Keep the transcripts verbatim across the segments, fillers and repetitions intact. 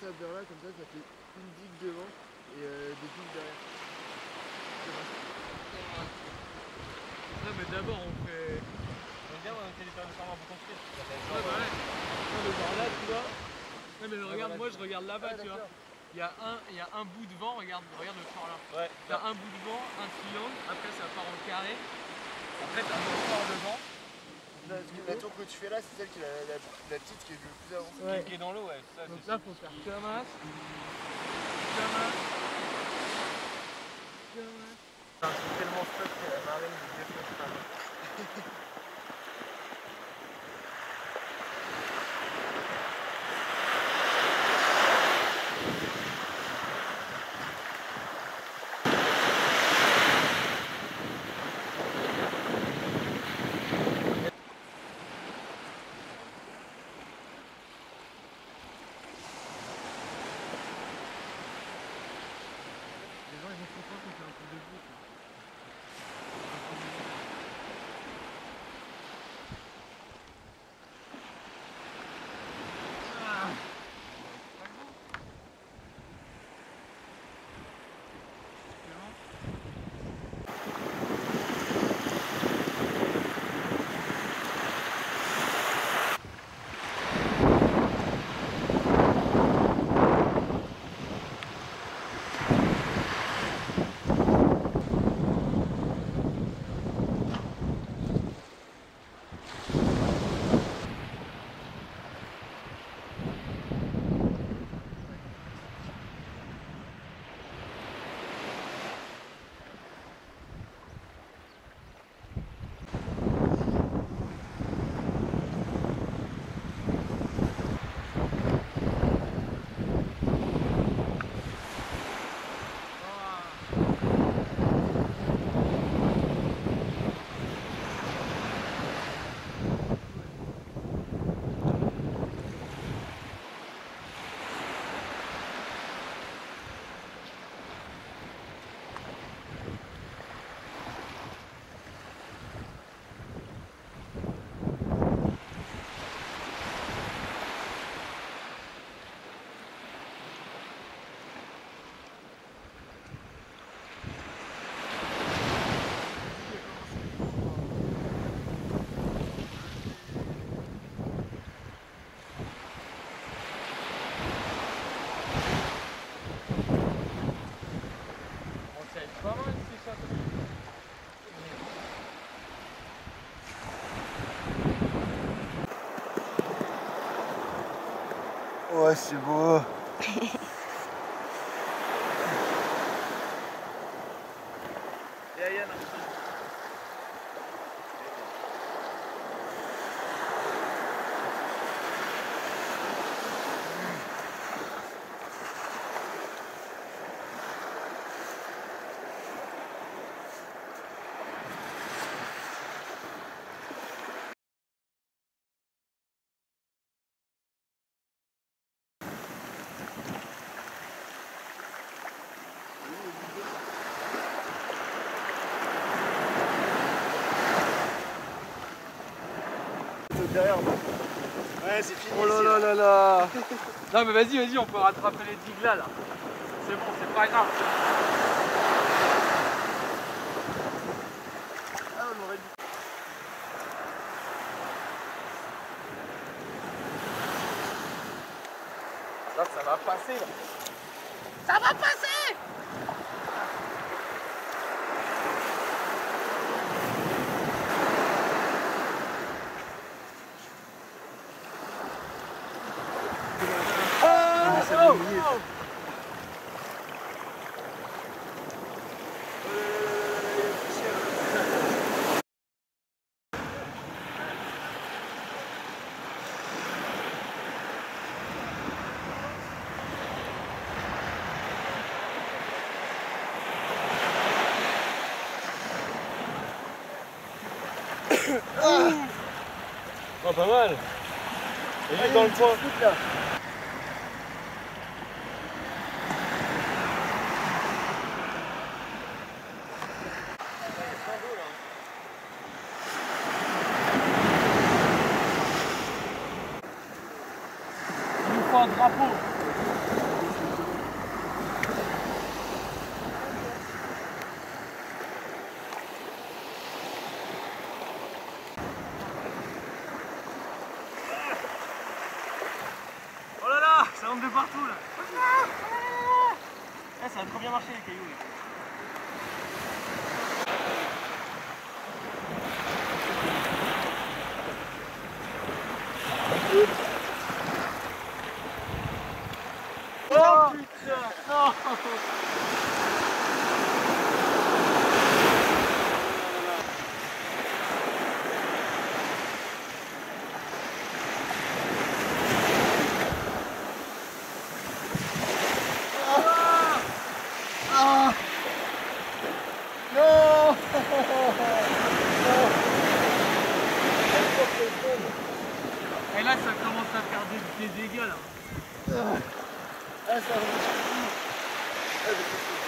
ça vers là, comme ça, ça fait une digue devant et euh, des digues derrière. Non mais d'abord on fait... On vient on fait des permis pour construire. Ouais bah ouais. Non mais genre là tu vois. Non mais regarde, moi je regarde là-bas tu vois. Il y a un, il y a un bout de vent, regarde, regarde le fort là. Ouais. T'as un bout de vent, un triangle, après ça part en carré. Après t'as un autre fort devant. La, la tour que tu fais là, c'est celle qui est la, la, la petite qui est le plus avancée. Ouais. Qui est dans l'eau, ouais. Ça, donc c'est là faut faire comme as. Comme as. Comme as. c'est tellement stock que la marine du vieux Les gens ils vont comprendre qu'on fait un peu de bout. Pas mal, c'est ça. Ouais, c'est beau. Et Yann, Derrière moi. Ouais, c'est fini. oh là là là là. Non mais vas-y, vas-y, on peut rattraper les digues là, là. C'est bon, c'est pas grave. Ah, on aurait dû. Là, ça va passer là. Ça va passer! Oh, oh, oh. Oh, pas mal. Et juste dans le coin. Là. Il nous faut un drapeau. bien marché les cailloux. Là. Oh putain, non. Et là ça commence à faire des, des dégâts là. Ah, ça va. Ah, je sais ce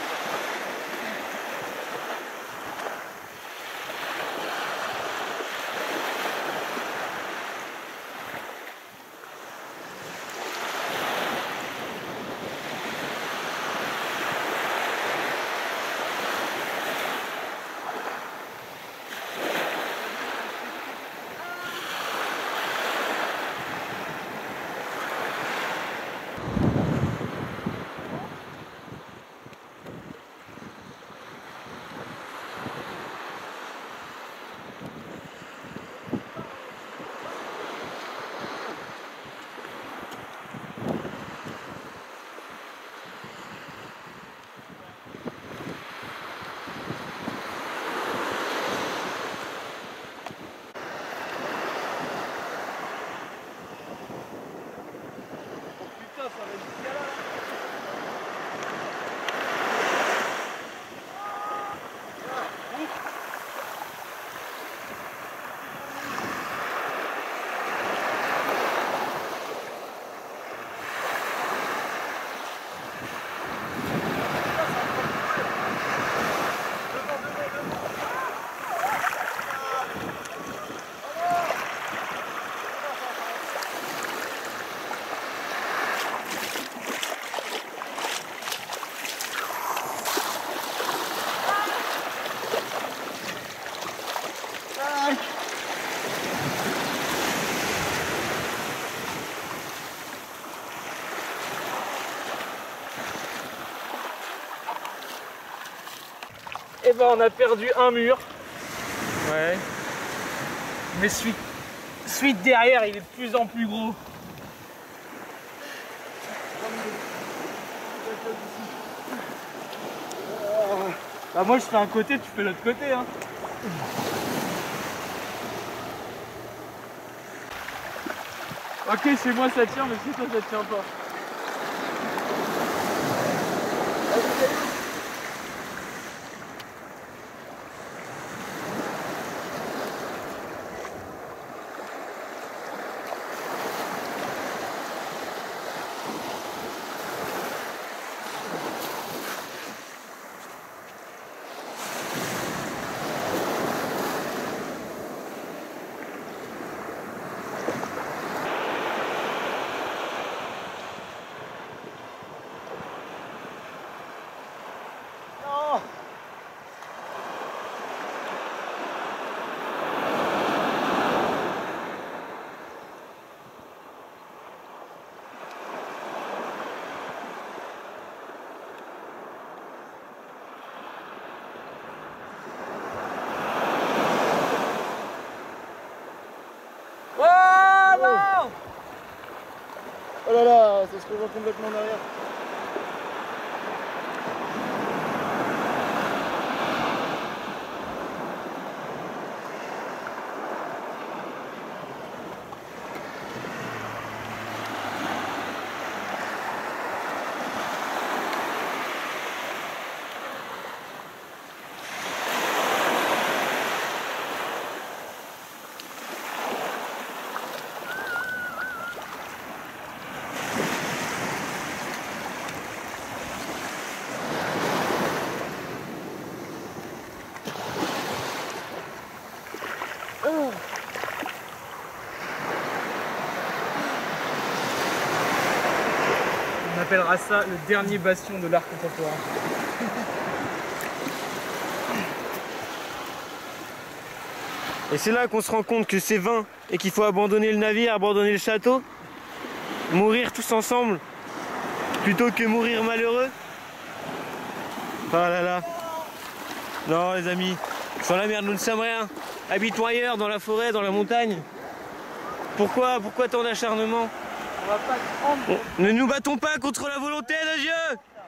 Et ben on a perdu un mur. Ouais. Mais celui, celui de derrière il est de plus en plus gros. Bah moi je fais un côté, tu fais l'autre côté hein. Ok chez moi ça tient mais chez toi ça tient pas. Oh là là, ça se revoit complètement en arrière. On appellera ça le dernier bastion de l'art contemporain. Et c'est là qu'on se rend compte que c'est vain et qu'il faut abandonner le navire, abandonner le château, mourir tous ensemble plutôt que mourir malheureux. Oh là là. Non les amis, sur la merde, nous ne sommes rien. Habitons ailleurs, dans la forêt, dans la montagne. Pourquoi Pourquoi tant d'acharnement? On va pas se prendre. On- Ne nous battons pas contre la volonté de Dieu.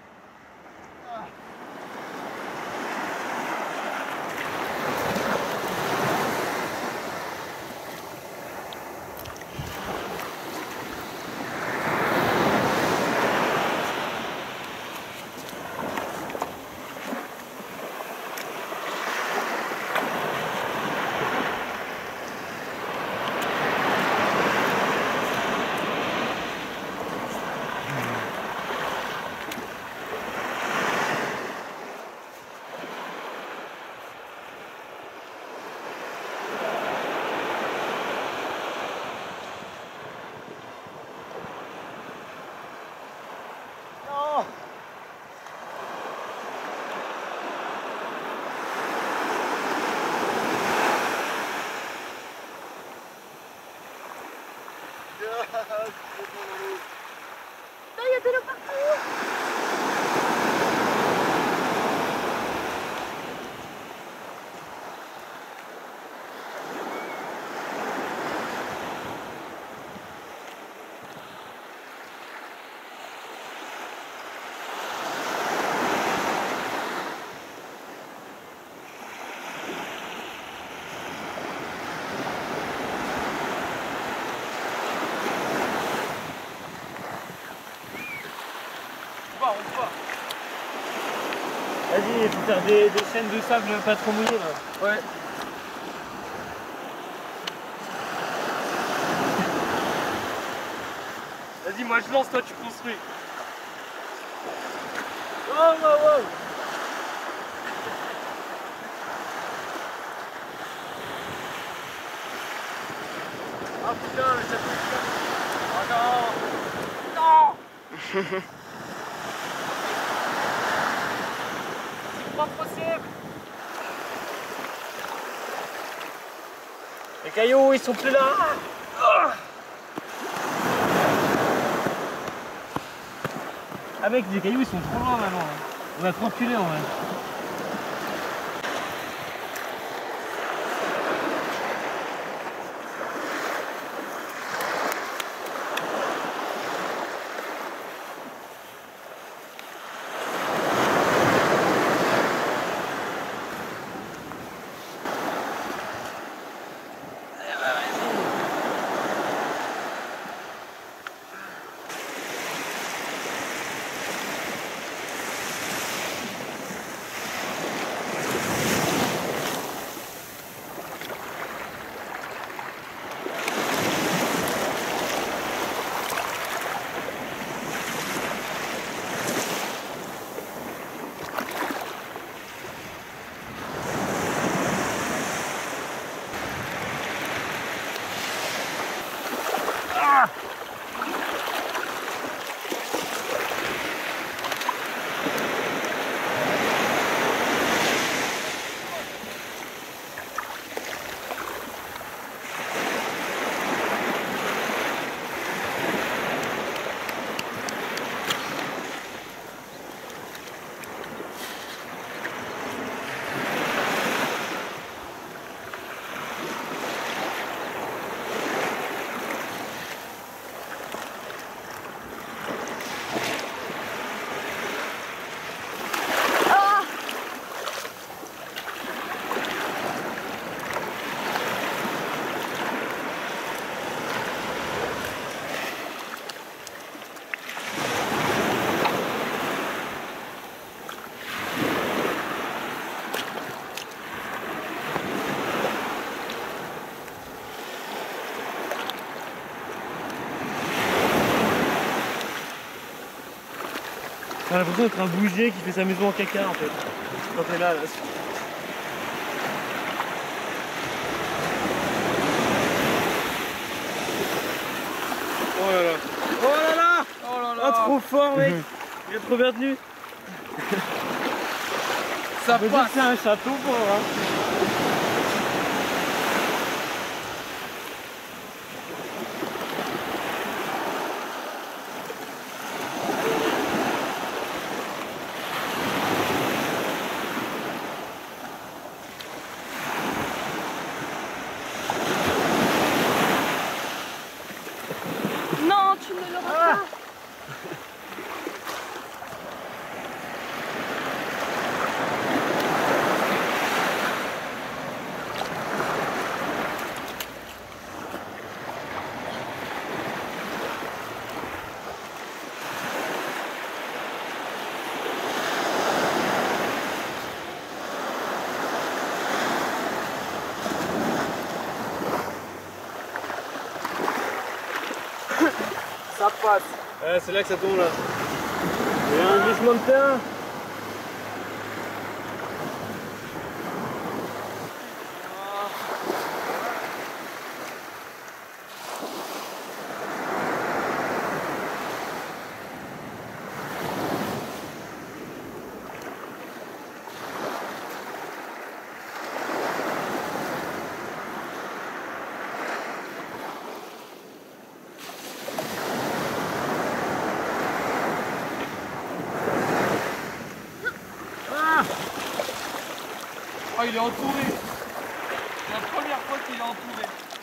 Non, il y a de l'eau partout. Vas-y, il faut faire des, des chaînes de sable pas trop mouillées là. Ouais. Vas-y, moi je lance, toi tu construis. Oh, wow, wow. Ah putain, le château est super. Oh non. Non. C'est pas possible. Les cailloux, ils sont plus là. Ah mec, les cailloux ils sont trop loin maintenant. On va trop reculer en vrai. J'ai l'impression d'être un bouger qui fait sa maison en caca en fait. Quand t'es là, là. Oh là là. Oh là là. Oh là là. Ah, trop fort mec. Il est trop bien tenu. Ça On peut dire passe. que c'est un château pour hein. face. Ouais, c'est là que ça tombe là. Il y a un glissement de terrain. Oh, il est entouré. C'est la première fois qu'il est entouré.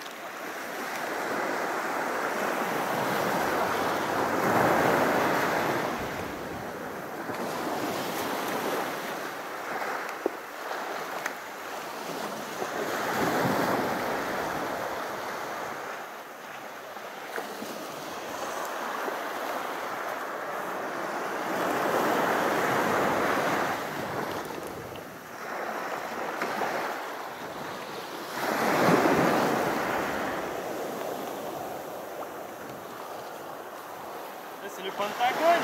C'est le Pentagone.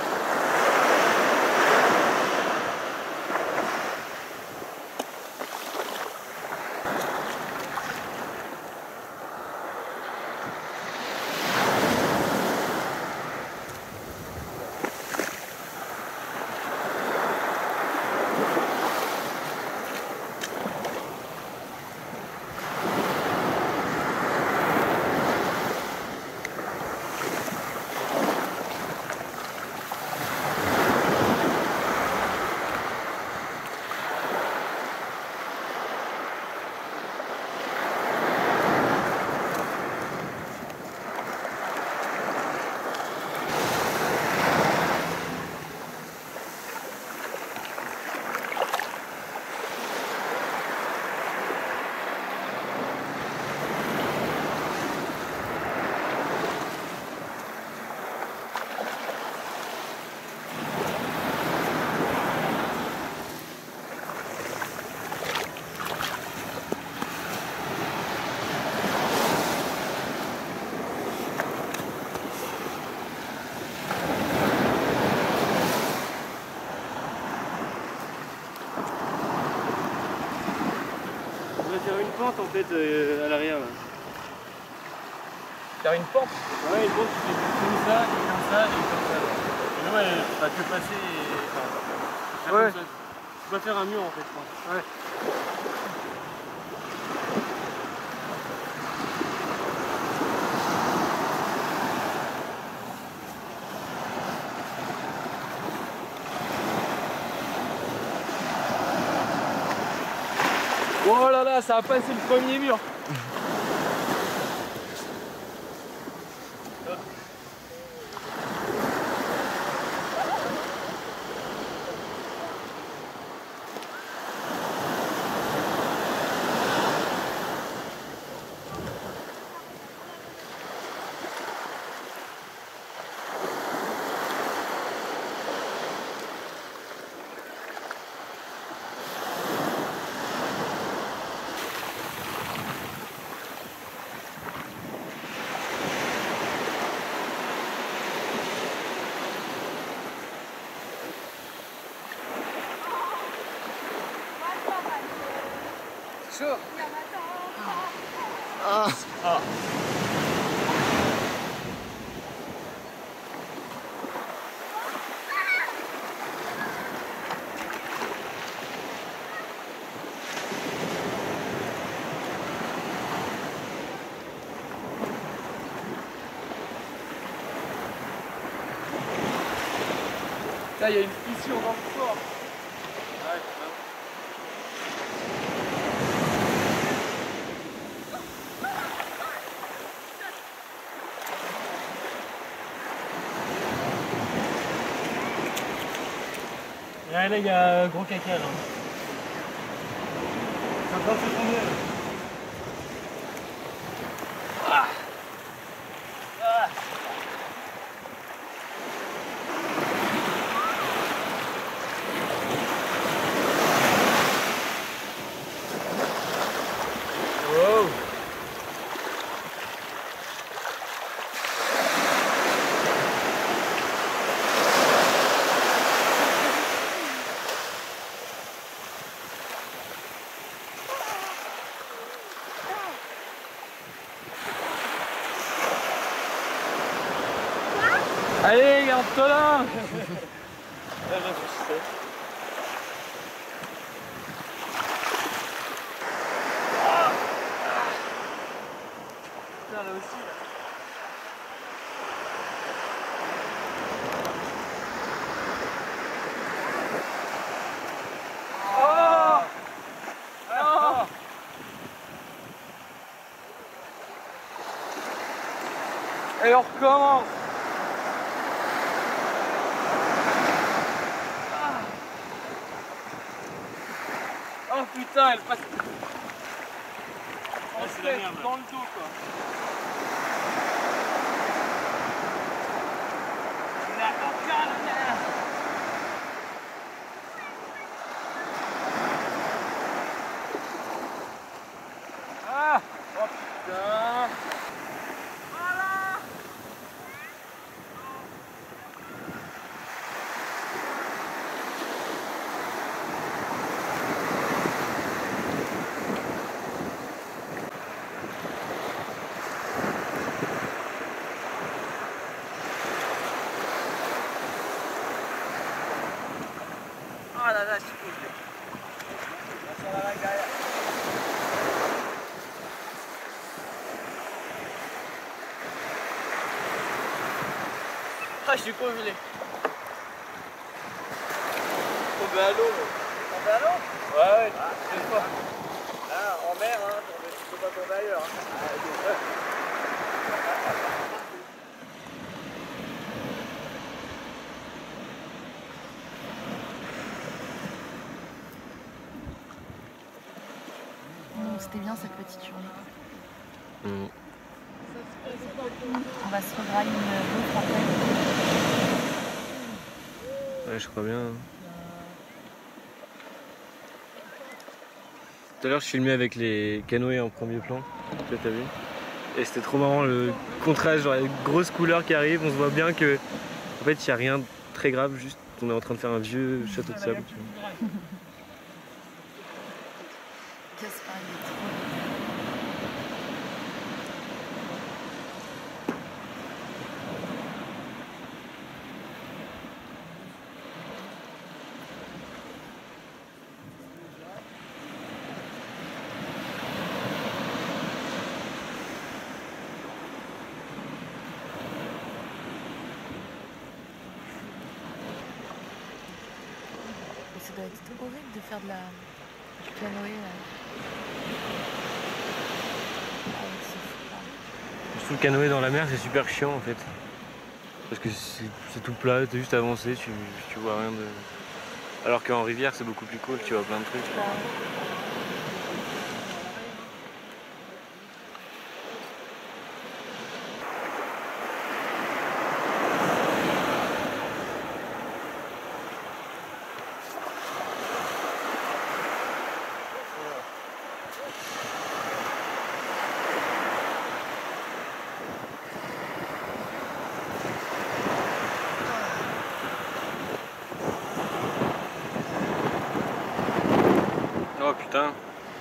On va faire une pente en fait euh, à l'arrière là. Faire une pente. Ouais, une pente qui fait comme ça, et comme ça, et comme ça. Et là, ouais, bah, que passer et. Enfin, faire Ouais. comme ça. Tu vas faire un mur en fait, je pense. Ouais. Oh là là, ça a passé le premier mur. Chaud. Ah. Ah. Là, il y a une fissure dans le fort. Ouais, c'est ça. Là, là, il y a un gros caca là. C'est en train de se tomber là. Ah. Ah. Wow. Regarde-toi là. Je réfléchissais. Putain, là aussi. Là. Oh non. Et on recommence. Ah. Oh putain, elle passe. On se fait dans le dos quoi. La cocale. Ah. Oh putain. Ah là là, je suis cool. Là, sur la vague derrière. Ah, je suis congelé. Tombé à l'eau. Tombé à l'eau? Ouais, ouais, ah, deux fois. Là, en mer, hein, tu peux pas tomber ailleurs. Hein. Ah, C'était bien cette petite journée. Mmh. On va se regrailler une bouffe après. Ouais, je crois bien. Tout à l'heure, je filmais avec les canoës en premier plan. Tu as vu? Et c'était trop marrant le contraste, genre les grosses couleurs qui arrivent. On se voit bien que, en fait, il n'y a rien de très grave, juste on est en train de faire un vieux château de sable. Tu vois. Gaspard, il est trop Ça doit être horrible de faire de la... du canoë. Là. Avec ce fou, là. Je trouve le canoë dans la mer, c'est super chiant en fait. Parce que c'est tout plat, t'as juste avancé, tu, tu vois rien de... Alors qu'en rivière, c'est beaucoup plus cool, tu vois plein de trucs. Ouais. Oh putain.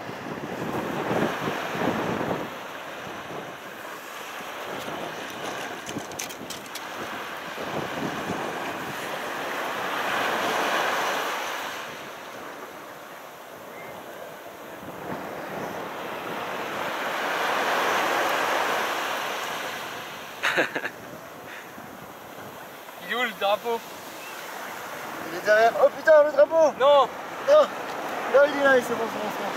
Il est où le drapeau? il est derrière. Oh putain, le drapeau! Non! Non! Non, il est là, c'est bon, c'est bon, c'est bon.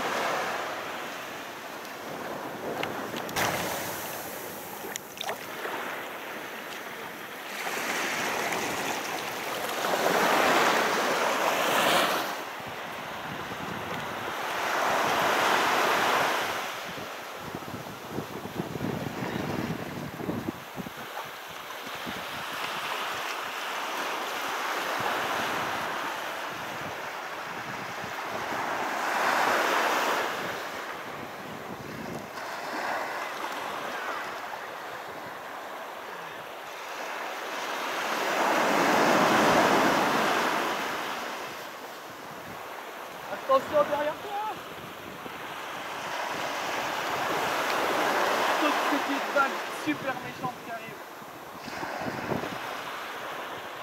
Attention derrière toi! Toute petite vague super méchante qui arrive.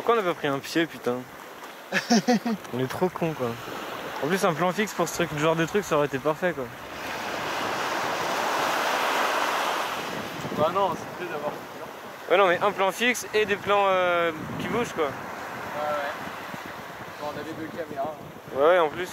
Pourquoi on n'a pas pris un pied, putain? On est trop cons, quoi. En plus, un plan fixe pour ce truc, genre de truc, ça aurait été parfait, quoi. Bah non, c'est mieux d'avoir. Ouais, non, mais un plan fixe et des plans euh, qui bougent, quoi. Ouais, ouais. Bon, on avait deux caméras. Ouais, ouais, en plus.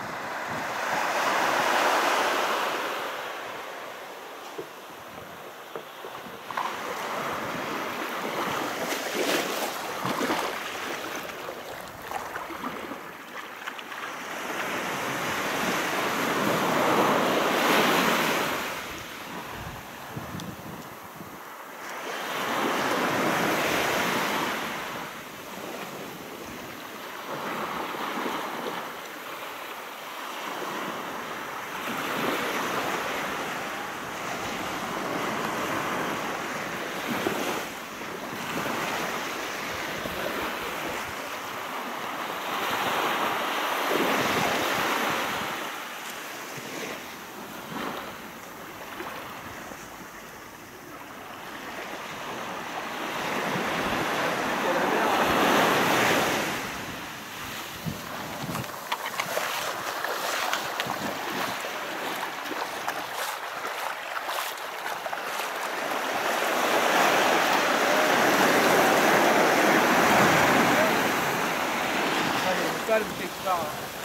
Le bouquet qui part.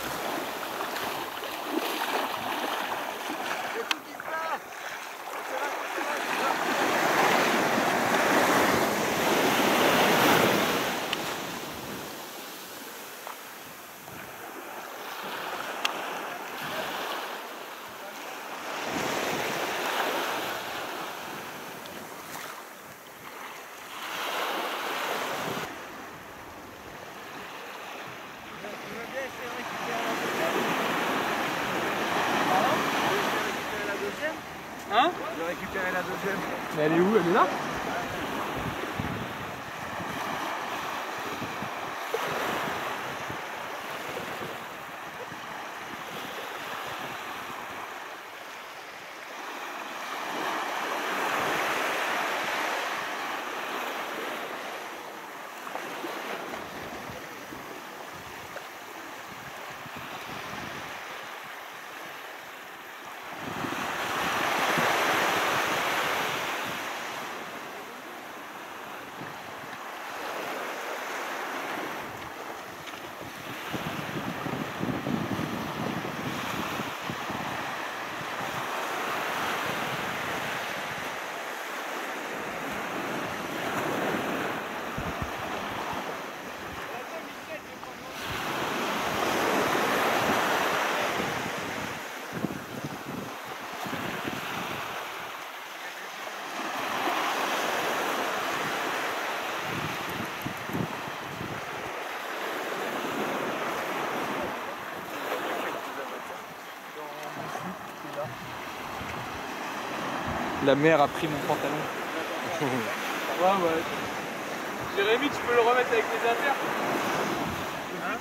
Hein? Je vais récupérer la deuxième. Mais elle est où? Elle est là? La mer a pris mon pantalon. Ouais, ouais. Jérémy, tu peux le remettre avec tes affaires? Hein?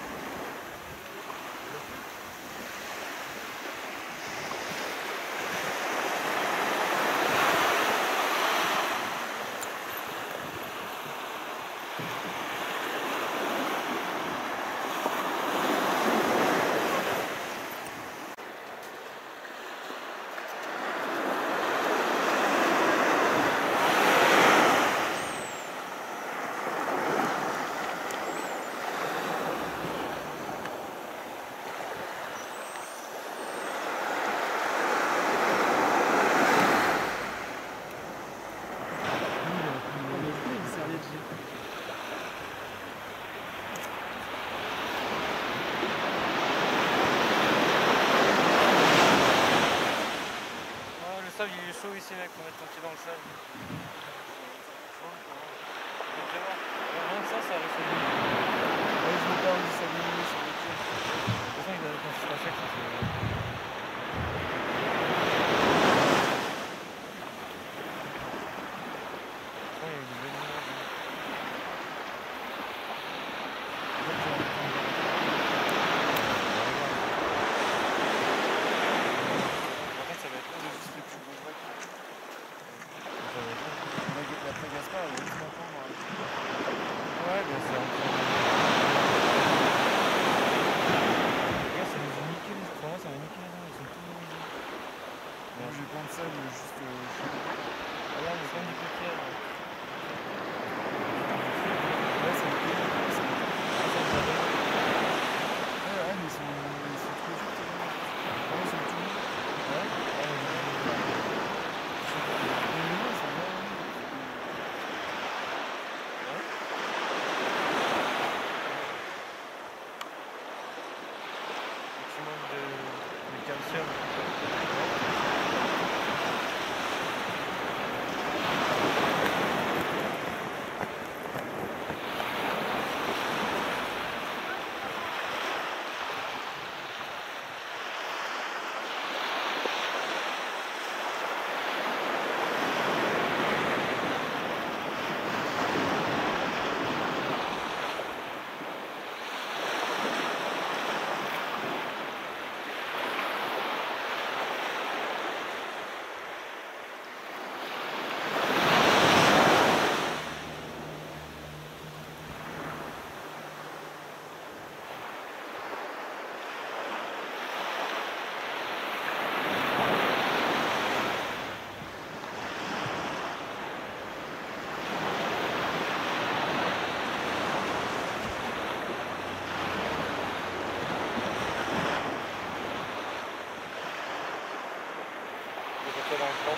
ça dans le plan.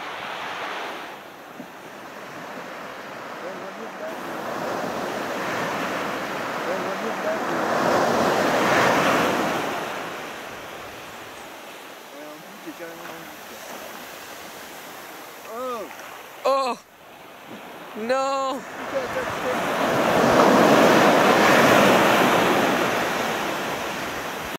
Oh Oh non. putain,